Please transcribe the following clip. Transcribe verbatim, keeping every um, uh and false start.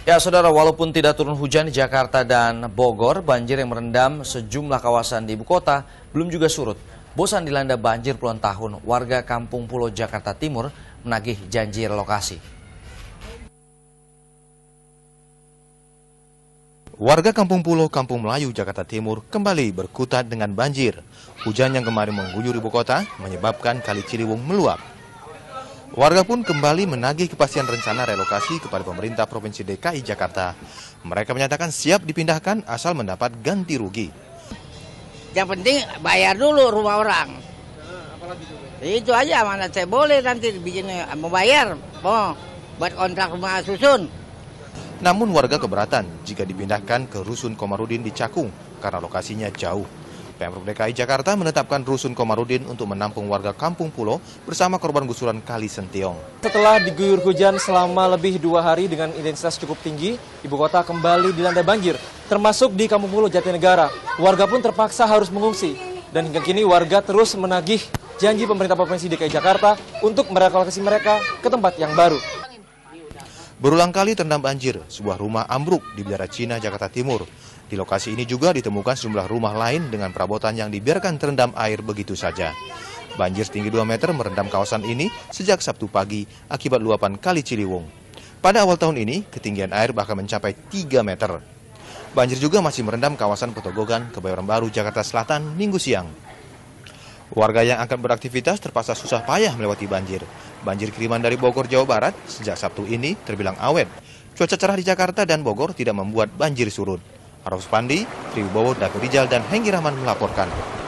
Ya, saudara, walaupun tidak turun hujan di Jakarta dan Bogor, banjir yang merendam sejumlah kawasan di ibu kota belum juga surut. Bosan dilanda banjir puluhan tahun, warga Kampung Pulo, Jakarta Timur menagih janji relokasi. Warga Kampung Pulo, Kampung Melayu, Jakarta Timur kembali berkutat dengan banjir. Hujan yang kemarin mengguyur ibu kota menyebabkan Kali Ciliwung meluap. Warga pun kembali menagih kepastian rencana relokasi kepada pemerintah Provinsi D K I Jakarta. Mereka menyatakan siap dipindahkan asal mendapat ganti rugi. Yang penting bayar dulu rumah orang. Itu aja, mana saya boleh nanti bikin membayar, oh, buat kontrak rumah susun. Namun warga keberatan jika dipindahkan ke Rusun Komarudin di Cakung karena lokasinya jauh. Pemprov D K I Jakarta menetapkan Rusun Komarudin untuk menampung warga Kampung Pulo bersama korban gusuran Kali Sentiong. Setelah diguyur hujan selama lebih dua hari dengan intensitas cukup tinggi, ibu kota kembali dilanda banjir, termasuk di Kampung Pulo, Jatinegara. Warga pun terpaksa harus mengungsi, dan hingga kini warga terus menagih janji pemerintah Provinsi D K I Jakarta untuk merelokasi mereka ke tempat yang baru. Berulang kali terendam banjir, sebuah rumah ambruk di Bidara Cina, Jakarta Timur. Di lokasi ini juga ditemukan sejumlah rumah lain dengan perabotan yang dibiarkan terendam air begitu saja. Banjir setinggi dua meter merendam kawasan ini sejak Sabtu pagi akibat luapan Kali Ciliwung. Pada awal tahun ini, ketinggian air bahkan mencapai tiga meter. Banjir juga masih merendam kawasan Petogogan, Kebayoran Baru, Jakarta Selatan, Minggu siang. Warga yang akan beraktivitas terpaksa susah payah melewati banjir. Banjir kiriman dari Bogor, Jawa Barat sejak Sabtu ini terbilang awet. Cuaca cerah di Jakarta dan Bogor tidak membuat banjir surut. Arif Pandi, Triwibowo, David Rijal, dan Hengki Rahman melaporkan.